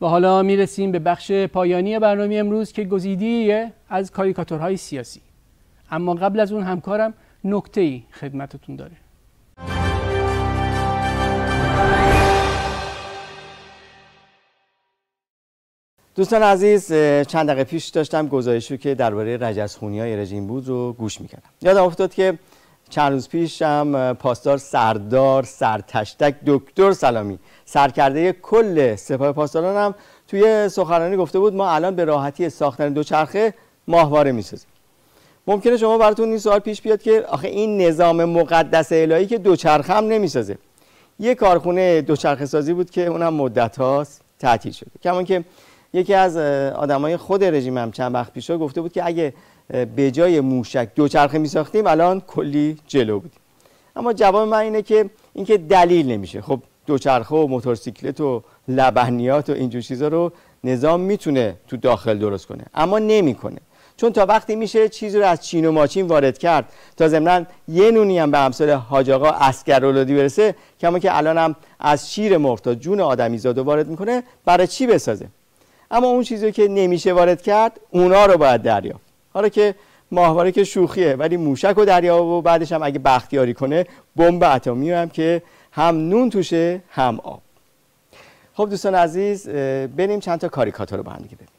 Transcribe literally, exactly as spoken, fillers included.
و حالا میرسیم به بخش پایانی برنامه امروز که گزیده‌ای از کاریکاتورهای سیاسی. اما قبل از اون همکارم نکته‌ای خدمتتون داره. دوستان عزیز، چند دقیقه پیش داشتم گزارشی که درباره رجزخونی‌های رژیم بود رو گوش می‌کردم. یادم افتاد که چند روز پیش هم پاسدار سردار سرتشتک دکتر سلامی سرکرده کل سپاه پاسداران هم توی سخنرانی گفته بود ما الان به راحتی ساختن دوچرخه ماهواره می‌سازیم. ممکنه شما براتون این سوال پیش بیاد که آخه این نظام مقدس الهی که دوچرخه هم نمی‌سازه. یه کارخونه دوچرخه سازی بود که اونم مدت‌هاست تعطیل شده. کما که یکی از آدمای خود رژیم هم چند وقت پیش گفته بود که اگه به جای موشک دوچرخه می‌ساختیم الان کلی جلو بودیم. اما جواب من اینه که اینکه دلیل نمیشه. خب دوچرخه و موتورسیکلت و لبنیات و اینجور چیزا رو نظام میتونه تو داخل درست کنه، اما نمیکنه. چون تا وقتی میشه چیزی رو از چین و ماچین وارد کرد تا ضمناً یه نونی هم به امثال حاج آقا عسکرالدی برسه، کما که الان هم از شیر مرغ تا جون آدمیزادو وارد میکنه، برای چی بسازه؟ اما اون چیزی که نمیشه وارد کرد اونا رو باید دریافت. حالا که ماهواره که شوخیه، ولی موشک و دریا و بعدش هم اگه بختیاری کنه بمب اتمی هم که هم نون توشه هم آب. خب دوستان عزیز، بریم چند تا کاریکاتور رو با هم دیگه ببینیم.